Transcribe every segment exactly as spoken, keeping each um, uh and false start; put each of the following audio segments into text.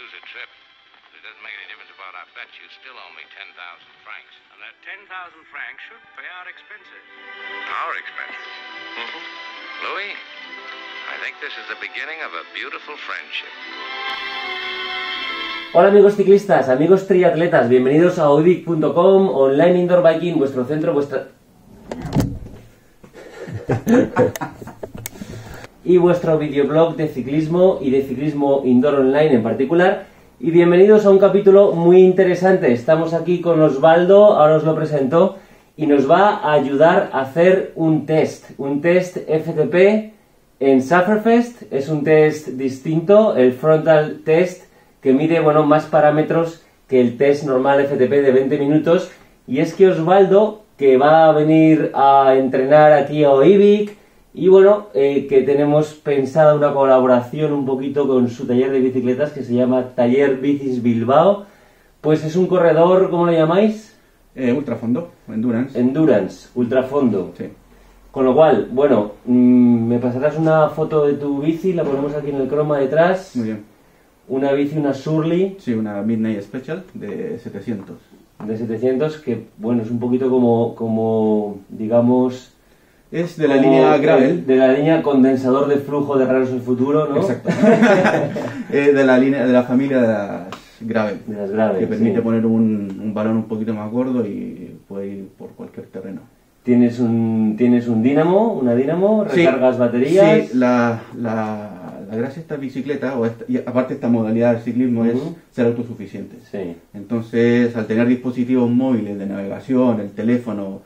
lose a trip. It doesn't make any difference about our bet. You still owe me ten thousand francs. And that ten thousand francs should pay our expenses. Our expenses? Mm-hmm. Louis, I think this is the beginning of a beautiful friendship. Hola amigos ciclistas, amigos triatletas, bienvenidos a oibic punto com, Online Indoor Biking, vuestro centro, vuestra... y vuestro videoblog de ciclismo y de ciclismo indoor online en particular. Y bienvenidos a un capítulo muy interesante. Estamos aquí con Osvaldo, ahora os lo presento, y nos va a ayudar a hacer un test, un test F T P en Sufferfest. Es un test distinto, el frontal test, que mide, bueno, más parámetros que el test normal F T P de veinte minutos. Y es que Osvaldo, que va a venir a entrenar aquí a Oibic, y bueno, eh, que tenemos pensada una colaboración un poquito con su taller de bicicletas que se llama Taller Bicis Bilbao. Pues es un corredor, ¿cómo lo llamáis? Eh, ultrafondo, Endurance. Endurance, ultrafondo. Sí. Con lo cual, bueno, mmm, me pasarás una foto de tu bici, la ponemos aquí en el croma detrás. Muy bien. Una bici, una Surly. Sí, una Midnight Special de setecientos. De setecientos, que bueno, es un poquito como, como digamos... Es de la línea Gravel. De, de la línea condensador de flujo de Raros del Futuro, ¿no? Exacto. Es de la línea, de la familia de las Gravel. De las Gravel, que permite sí. poner un, un balón un poquito más gordo y puede ir por cualquier terreno. Tienes un, tienes un dínamo, una dínamo, recargas sí, baterías. Sí, la, la, la gracia de esta bicicleta, o esta, y aparte esta modalidad del ciclismo, uh-huh. es ser autosuficiente. Sí. Entonces, al tener dispositivos móviles de navegación, el teléfono,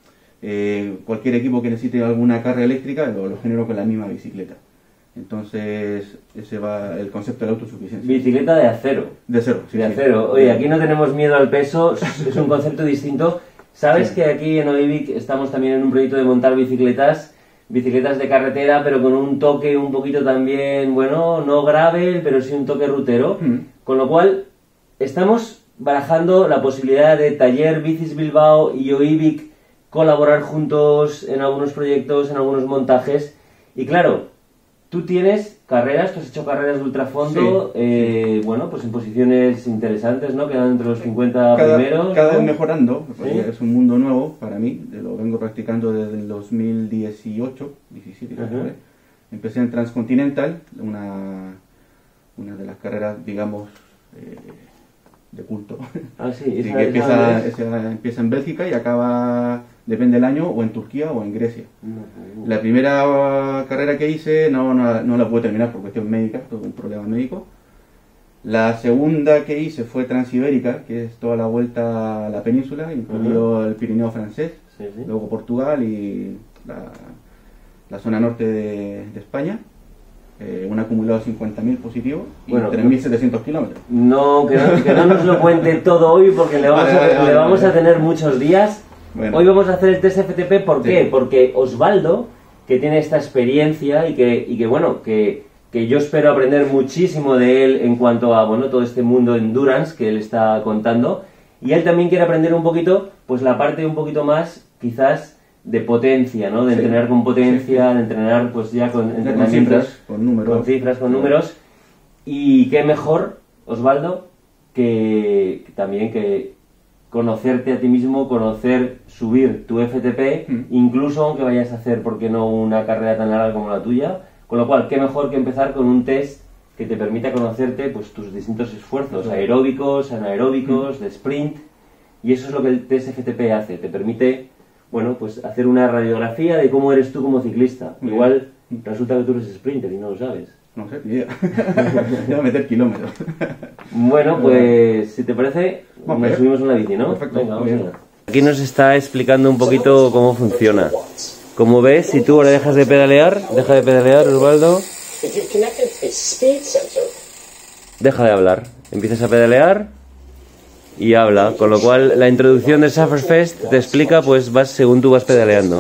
eh, cualquier equipo que necesite alguna carga eléctrica, lo, lo genero con la misma bicicleta. Entonces, ese va el concepto de la autosuficiencia. Bicicleta de acero. De acero, sí. De sí. acero. Oye, aquí no tenemos miedo al peso, es un concepto distinto. ¿Sabes sí. que aquí en Oibic estamos también en un proyecto de montar bicicletas, bicicletas de carretera, pero con un toque un poquito también, bueno, no gravel, pero sí un toque rutero? Mm. Con lo cual, estamos barajando la posibilidad de Taller Bicis Bilbao y Oibic colaborar juntos en algunos proyectos, en algunos montajes. Y claro, tú tienes carreras, tú has hecho carreras de ultrafondo, sí, eh, sí. bueno, pues en posiciones interesantes, ¿no? Quedan entre los cincuenta cada, primeros. Cada ¿no? vez mejorando, ¿Sí? Es un mundo nuevo para mí, lo vengo practicando desde el dos mil dieciocho, diecisiete, uh-huh. Empecé en Transcontinental, una, una de las carreras, digamos, eh, de culto. Ah, sí, sí que empieza, esa, empieza en Bélgica y acaba, depende del año, o en Turquía o en Grecia. Uh-huh. La primera carrera que hice no, no, no la pude terminar por cuestión médica, tuve un problema médico. La segunda que hice fue Transibérica, que es toda la vuelta a la península, incluido uh-huh. el Pirineo francés, sí, sí. Luego Portugal y la, la zona norte de, de España. Eh, un acumulado de cincuenta mil positivos y bueno, tres mil setecientos kilómetros. No que, no, que no nos lo cuente todo hoy porque le vamos, vale, a, vale, le vale, vamos vale. a tener muchos días. Bueno. Hoy vamos a hacer el test F T P, ¿por qué? Sí. Porque Osvaldo, que tiene esta experiencia y que, y que bueno, que, que yo espero aprender muchísimo de él en cuanto a, bueno, todo este mundo endurance que él está contando, y él también quiere aprender un poquito, pues la parte un poquito más, quizás, de potencia, ¿no? De sí. entrenar con potencia, sí. de entrenar pues ya con entrenamientos, con cifras, con números. Con cifras, con números. Y qué mejor, Osvaldo, que, que también que conocerte a ti mismo, conocer, subir tu F T P, mm. incluso aunque vayas a hacer, ¿por qué no?, una carrera tan larga como la tuya. Con lo cual, qué mejor que empezar con un test que te permita conocerte pues tus distintos esfuerzos, sí. aeróbicos, anaeróbicos, mm. de sprint. Y eso es lo que el test F T P hace, te permite... Bueno, pues hacer una radiografía de cómo eres tú como ciclista. Muy Igual bien. Resulta que tú eres sprinter y no lo sabes. No sé, ni idea. Voy a meter kilómetros. Bueno, pues si te parece, nos ver. subimos una bici, ¿no? Perfecto. Venga, vamos allá. Aquí nos está explicando un poquito cómo funciona. Como ves, si tú ahora dejas de pedalear, deja de pedalear, Osvaldo. Deja de hablar. Empiezas a pedalear y habla, con lo cual la introducción de Sufferfest te explica, pues vas según tú vas pedaleando.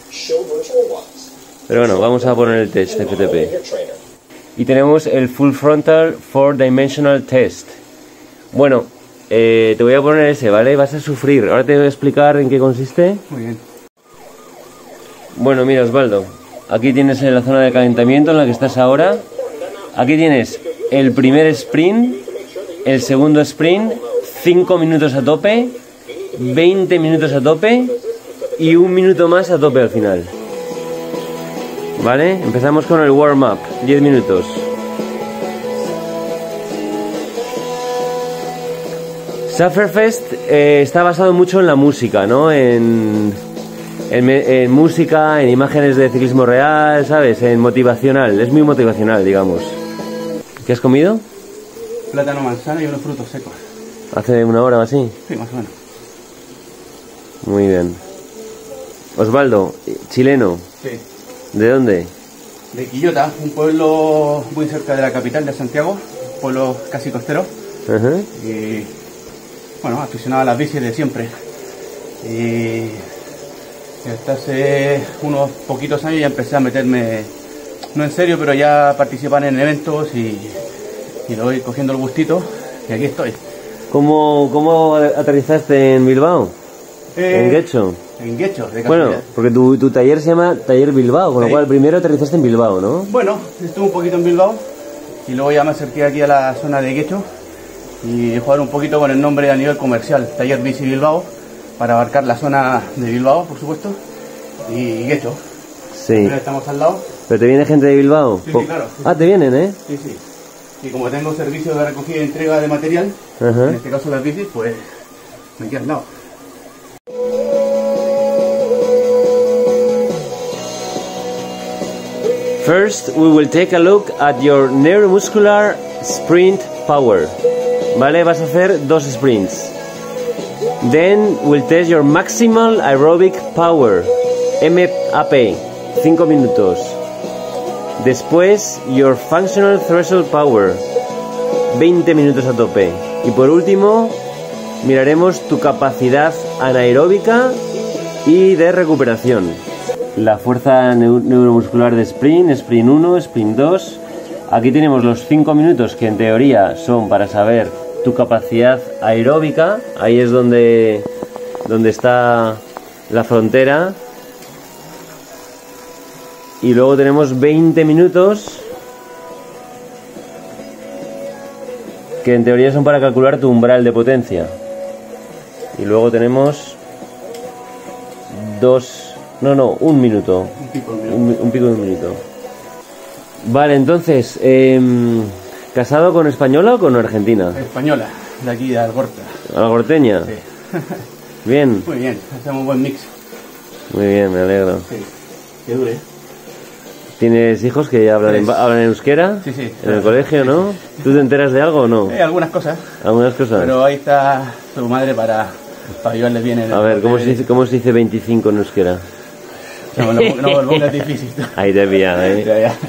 Pero bueno, vamos a poner el test F T P. Y tenemos el Full Frontal four dimensional Test. Bueno, eh, te voy a poner ese, ¿vale? Vas a sufrir. Ahora te voy a explicar en qué consiste. Muy bien. Bueno, mira, Osvaldo, aquí tienes la zona de calentamiento en la que estás ahora. Aquí tienes el primer sprint, el segundo sprint, cinco minutos a tope, veinte minutos a tope y un minuto más a tope al final. Vale, empezamos con el warm-up, diez minutos. Sufferfest eh, está basado mucho en la música, ¿no? En, en, en música, en imágenes de ciclismo real, ¿sabes? En motivacional, es muy motivacional, digamos. ¿Qué has comido? Plátano, manzana y unos frutos secos. ¿Hace una hora o así? Sí, más o menos. Muy bien. Osvaldo, chileno. Sí. ¿De dónde? De Quillota, un pueblo muy cerca de la capital de Santiago, un pueblo casi costero. Ajá. Y bueno, aficionado a las bicis de siempre. Y hasta hace unos poquitos años ya empecé a meterme, no en serio, pero ya a participar en eventos y, y le voy cogiendo el gustito y aquí estoy. ¿Cómo, cómo aterrizaste en Bilbao? Eh, ¿En Guecho? En Guecho, de Bueno, casualidad. porque tu, tu taller se llama Taller Bilbao, con lo Sí. cual primero aterrizaste en Bilbao, ¿no? Bueno, estuve un poquito en Bilbao y luego ya me acerqué aquí a la zona de Guecho y jugar un poquito con el nombre a nivel comercial, Taller Bici Bilbao, para abarcar la zona de Bilbao, por supuesto, y Guecho. Sí. Ahora estamos al lado. ¿Pero te viene gente de Bilbao? Sí, sí, claro, sí, Ah, te vienen, ¿eh? Sí, sí. Y como tengo servicio de recogida y entrega de material, Ajá. en este caso las bicis, pues me queda al lado. First, we will take a look at your neuromuscular sprint power. ¿Vale? Vas a hacer dos sprints. Then we'll test your maximal aerobic power. M A P. cinco minutos. Después, your functional threshold power. veinte minutos a tope. Y por último, miraremos tu capacidad anaeróbica y de recuperación. La fuerza neu- neuromuscular de sprint, sprint uno, sprint dos. Aquí tenemos los cinco minutos que en teoría son para saber tu capacidad aeróbica. Ahí es donde, donde está la frontera. Y luego tenemos veinte minutos que en teoría son para calcular tu umbral de potencia. Y luego tenemos dos... No, no, un minuto. Un pico, un Un, mi- un pico de un minuto. Vale, entonces, em, ¿casado con española o con argentina? Española, de aquí de Algorta. ¿Algorteña? Sí. Bien, Muy bien, hacemos un buen mix. muy bien, me alegro. Sí, que dure. ¿Tienes hijos que hablan en, Tres. hablan en euskera? Sí, sí, ¿En el claro. colegio, no? ¿Tú te enteras de algo o no? Eh, algunas cosas, Algunas cosas. pero ahí está su madre para, para ayudarle bien en el A ver, ¿cómo se, papel. dice, ¿cómo se dice veinticinco en euskera? No, no, no, no, es difícil. Ahí te pilla, ¿eh? Ya, ya.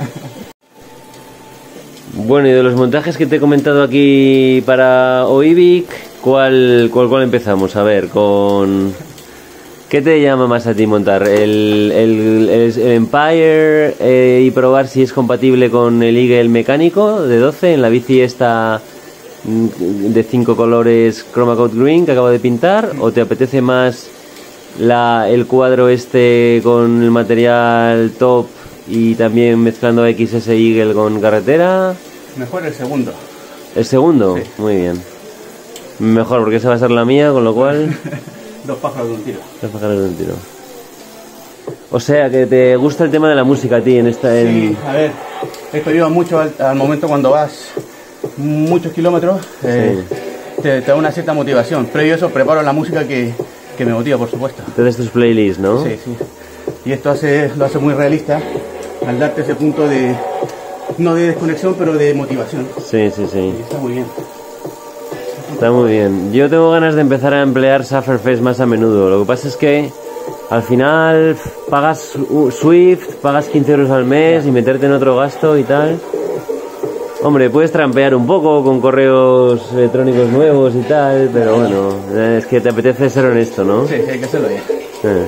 Bueno, y de los montajes que te he comentado aquí para Oibic, ¿cuál, cuál, cuál empezamos? A ver, con... ¿Qué te llama más a ti montar? ¿El, el, el- el Empire eh, y probar si es compatible con el Eagle mecánico de doce en la bici esta mm, de cinco colores Chroma Coat Green que acabo de pintar? ¿O te apetece más la, el cuadro este con el material top y también mezclando X S Eagle con carretera? Mejor el segundo. ¿El segundo? Sí. Muy bien. Mejor, porque esa va a ser la mía, con lo cual... Dos pájaros de un tiro. Dos pájaros de un tiro. O sea, que te gusta el tema de la música a ti en esta... En... Sí, a ver, esto lleva mucho al, al momento cuando vas muchos kilómetros, eh, te, te da una cierta motivación. Previo a eso preparo la música que, que me motiva, por supuesto. Entonces tus playlists, ¿no? Sí, sí. Y esto hace, lo hace muy realista al darte ese punto de, no de desconexión, pero de motivación. Sí, sí, sí. Y está muy bien. Está muy bien. Yo tengo ganas de empezar a emplear Sufferfest más a menudo. Lo que pasa es que al final pf, pagas uh, Swift, pagas quince euros al mes y meterte en otro gasto y tal. Hombre, puedes trampear un poco con correos electrónicos nuevos y tal, pero bueno, eh, es que te apetece ser honesto, ¿no? Sí, sí, hay que hacerlo bien. Eh.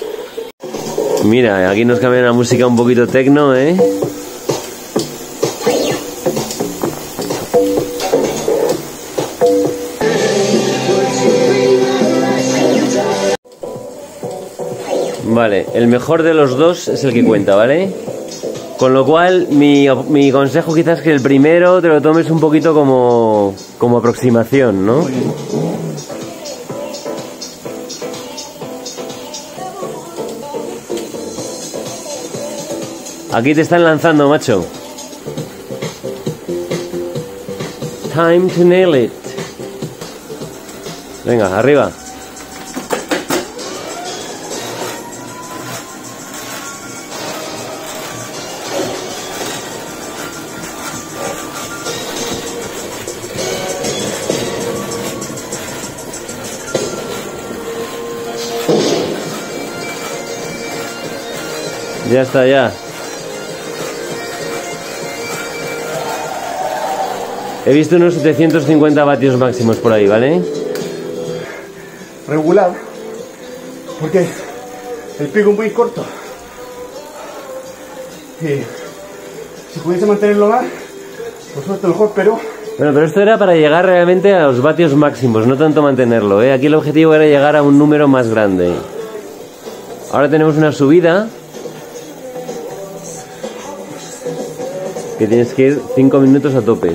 Mira, aquí nos cambian la música un poquito tecno, ¿eh? Vale, el mejor de los dos es el que cuenta, ¿vale? Con lo cual, mi, mi consejo quizás es que el primero te lo tomes un poquito como, como aproximación, ¿no? Muy bien. Aquí te están lanzando, macho. Time to nail it. Venga, arriba. Ya está, ya. He visto unos setecientos cincuenta vatios máximos por ahí, ¿vale? Regular, porque el pico es muy corto. Y si pudiese mantenerlo más, por suerte mejor, pero... Bueno, pero esto era para llegar realmente a los vatios máximos, no tanto mantenerlo, ¿eh? Aquí el objetivo era llegar a un número más grande. Ahora tenemos una subida que tienes que ir cinco minutos a tope.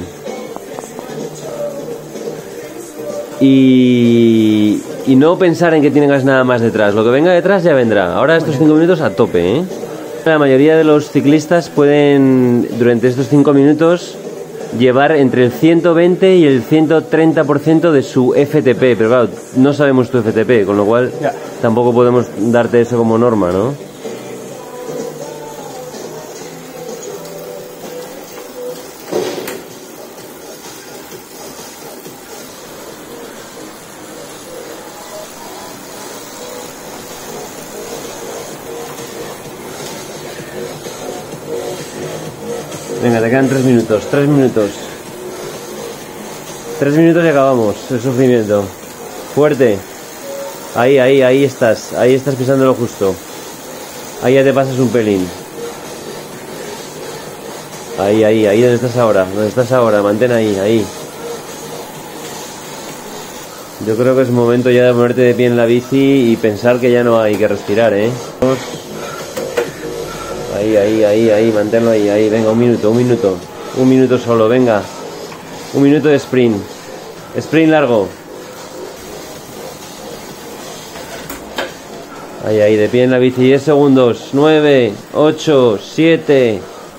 Y, y no pensar en que tengas nada más detrás. Lo que venga detrás ya vendrá. Ahora estos cinco minutos a tope, ¿eh? La mayoría de los ciclistas pueden, durante estos cinco minutos, llevar entre el ciento veinte y el ciento treinta por ciento de su F T P. Pero claro, no sabemos tu F T P, con lo cual Ya. tampoco podemos darte eso como norma, ¿no? Venga, te quedan tres minutos, tres minutos. Tres minutos y acabamos el sufrimiento. Fuerte. Ahí, ahí, ahí estás. Ahí estás pisando lo justo. Ahí ya te pasas un pelín. Ahí, ahí, ahí donde estás ahora. Donde estás ahora, mantén ahí, ahí. Yo creo que es momento ya de ponerte de pie en la bici y pensar que ya no hay que respirar, ¿eh? Ahí, ahí, ahí, ahí, manténlo ahí, ahí, venga, un minuto, un minuto, un minuto solo, venga, un minuto de sprint, sprint largo, ahí, ahí, de pie en la bici, diez segundos, nueve, ocho, siete,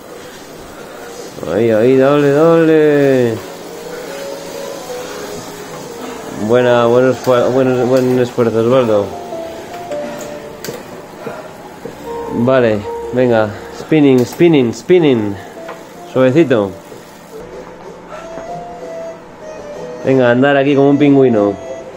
ahí, ahí, dale, dale, buena, buenos, buenos, buen esfuerzo, Osvaldo, vale. Venga, spinning, spinning, spinning. Suavecito. Venga, andar aquí como un pingüino.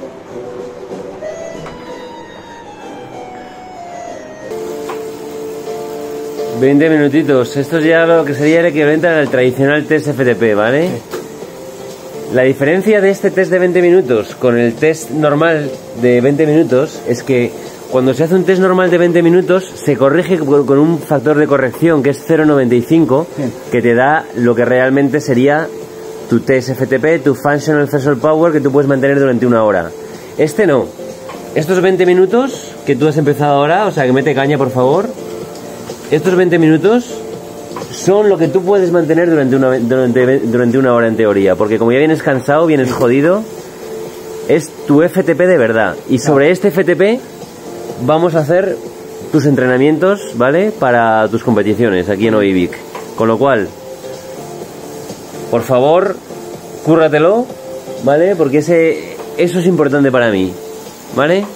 veinte minutitos. Esto es ya lo que sería el equivalente al tradicional test F T P, ¿vale? Sí. La diferencia de este test de veinte minutos con el test normal de veinte minutos es que cuando se hace un test normal de veinte minutos, se corrige con un factor de corrección que es cero coma noventa y cinco, sí, que te da lo que realmente sería tu test F T P, tu Functional Threshold Power, que tú puedes mantener durante una hora. Este no. Estos veinte minutos que tú has empezado ahora, o sea que mete caña por favor, estos veinte minutos son lo que tú puedes mantener durante una, durante, durante una hora en teoría, porque como ya vienes cansado, vienes jodido, es tu F T P de verdad. Y sobre este F T P vamos a hacer tus entrenamientos, ¿vale? Para tus competiciones aquí en Oivic. Con lo cual, por favor, cúrratelo, ¿vale? Porque ese, eso es importante para mí, ¿vale?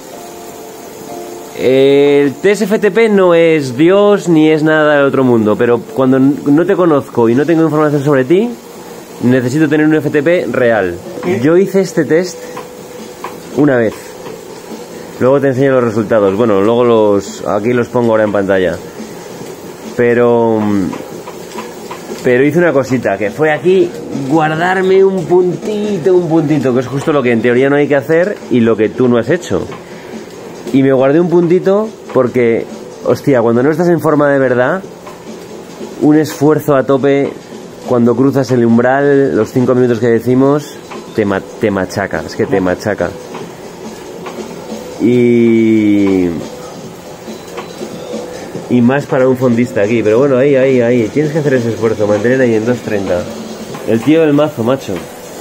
El test F T P no es Dios ni es nada del otro mundo, pero cuando no te conozco y no tengo información sobre ti, necesito tener un F T P real. Yo hice este test una vez. Luego te enseño los resultados. Bueno, luego los aquí los pongo ahora en pantalla. Pero pero hice una cosita, que fue aquí guardarme un puntito, un puntito, que es justo lo que en teoría no hay que hacer y lo que tú no has hecho. Y me guardé un puntito porque, hostia, cuando no estás en forma de verdad, un esfuerzo a tope, cuando cruzas el umbral, los cinco minutos que decimos, te, ma te machaca, es que te machaca. Y, y más para un fondista aquí. Pero bueno, ahí, ahí, ahí. Tienes que hacer ese esfuerzo, mantener ahí en dos treinta. El tío del mazo, macho.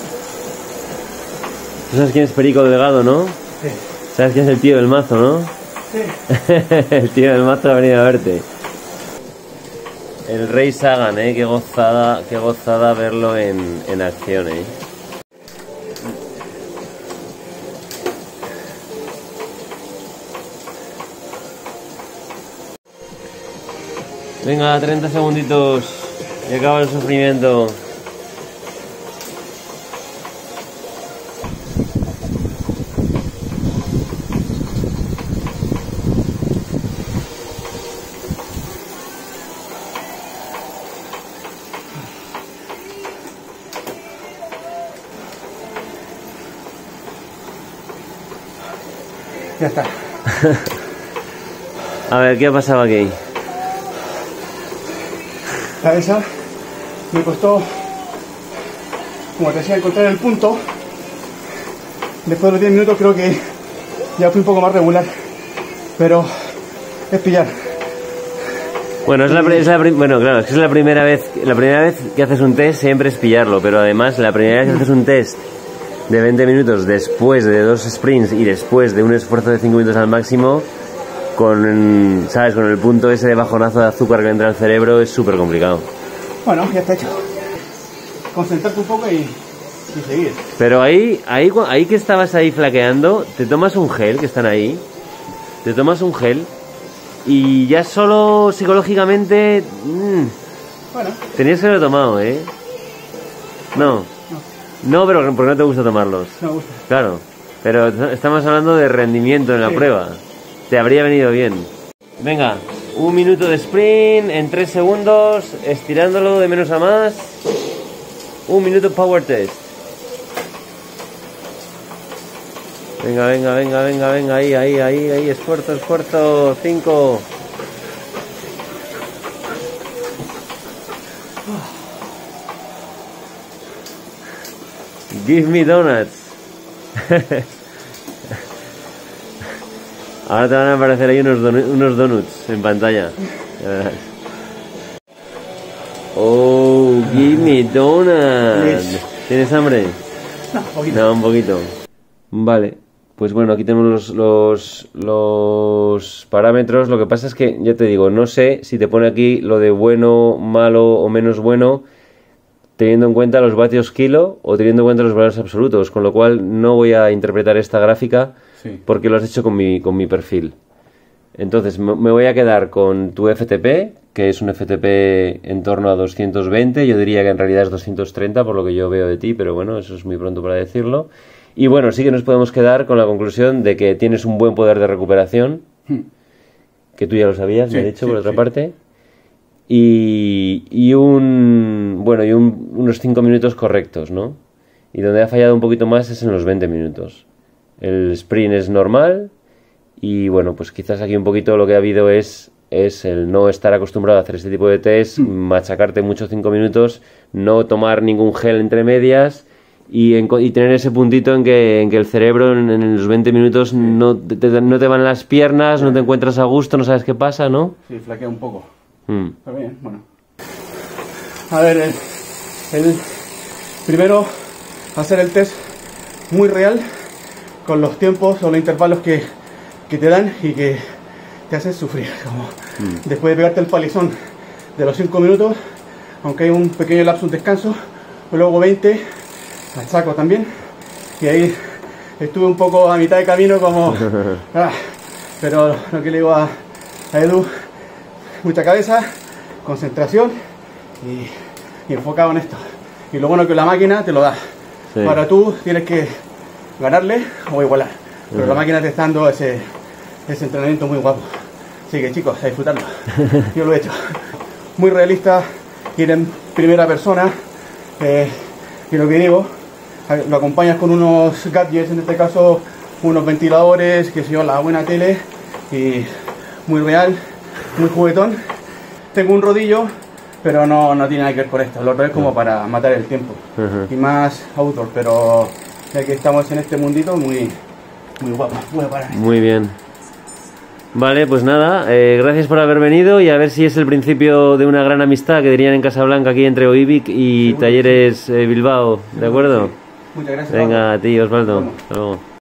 ¿Tú sabes quién es Perico Delgado, no? Sí. ¿Sabes quién es el tío del mazo, no? Sí. El tío del mazo ha venido a verte. El Rey Sagan, eh. Qué gozada, qué gozada verlo en, en acción, eh. Venga, treinta segunditos y acaba el sufrimiento. Ya está. A ver, ¿qué ha pasado aquí? La esa me costó, como te decía, encontrar el punto. Después de los diez minutos creo que ya fui un poco más regular, pero es pillar. Bueno, es la, es la, bueno, claro, es que es la primera vez, la primera vez que haces un test siempre es pillarlo, pero además la primera vez que haces un test de veinte minutos después de dos sprints y después de un esfuerzo de cinco minutos al máximo, con, ¿sabes? Con el punto ese de bajonazo de azúcar que entra al cerebro es súper complicado. Bueno, ya está hecho. Concentrarte un poco y, y seguir. Pero ahí, ahí, ahí que estabas ahí flaqueando, te tomas un gel, que están ahí, te tomas un gel y ya solo psicológicamente mmm, Bueno. tenías que haberlo tomado, ¿eh? No. No, pero porque no te gusta tomarlos. No me gusta. Claro, pero estamos hablando de rendimiento en la Sí. prueba. Te habría venido bien. Venga, un minuto de sprint en tres segundos, estirándolo de menos a más. Un minuto power test. Venga, venga, venga, venga, venga, ahí, ahí, ahí, ahí, esfuerzo, esfuerzo. Cinco. Give me donuts. Ahora te van a aparecer ahí unos, don unos donuts en pantalla. Oh, give me donuts. Yes. ¿Tienes hambre? No, poquito. No, un poquito. Vale. Pues bueno, aquí tenemos los, los, los parámetros. Lo que pasa es que, ya te digo, no sé si te pone aquí lo de bueno, malo o menos bueno, teniendo en cuenta los vatios kilo o teniendo en cuenta los valores absolutos, con lo cual no voy a interpretar esta gráfica Sí. porque lo has hecho con mi, con mi perfil. Entonces me me voy a quedar con tu F T P, que es un F T P en torno a doscientos veinte, yo diría que en realidad es doscientos treinta por lo que yo veo de ti, pero bueno, eso es muy pronto para decirlo. Y bueno, sí que nos podemos quedar con la conclusión de que tienes un buen poder de recuperación, Hmm. que tú ya lo sabías, Sí, me he dicho, sí, por otra sí. parte. Y, y un bueno y un- unos cinco minutos correctos, ¿no? Y donde ha fallado un poquito más es en los veinte minutos. El sprint es normal y bueno, pues quizás aquí un poquito lo que ha habido es, es el no estar acostumbrado a hacer este tipo de test, machacarte mucho cinco minutos, no tomar ningún gel entre medias y, en- y tener ese puntito en que, en que el cerebro en, en los veinte minutos no te, te- no te van las piernas, no te encuentras a gusto, no sabes qué pasa, ¿no? Sí, flaquea un poco. Mm. Está bien, bueno. A ver, el, el- primero hacer el test muy real con los tiempos o los intervalos que, que te dan y que te hacen sufrir. Como después de pegarte el palizón de los cinco minutos, aunque hay un pequeño lapso de descanso, luego veinte, al saco también, y ahí estuve un poco a mitad de camino como... ah, pero lo que le digo a, a Edu, mucha cabeza, concentración y, y enfocado en esto. Y lo bueno que la máquina te lo da. Sí. Ahora tú tienes que ganarle o igualar. Pero la máquina te está dando ese, ese entrenamiento muy guapo. Así que chicos, a disfrutarlo. Yo lo he hecho. Muy realista, ir en primera persona. Eh, y lo que digo, a- lo acompañas con unos gadgets, en este caso unos ventiladores, que sé yo, la buena tele. Y muy real, muy juguetón. Tengo un rodillo, pero no, no tiene nada que ver con esto. Lo otro es como para matar el tiempo. Ujú. Y más outdoor, pero ya que estamos en este mundito, muy, muy guapo. Voy a parar. Muy bien. Vale, pues nada, eh, gracias por haber venido y a ver si es el principio de una gran amistad que dirían en Casablanca aquí entre Oibic y Seguro, Talleres eh, Bilbao, ¿de acuerdo? Muchas gracias. Venga, a ti, Osvaldo. Vamos. Hasta luego.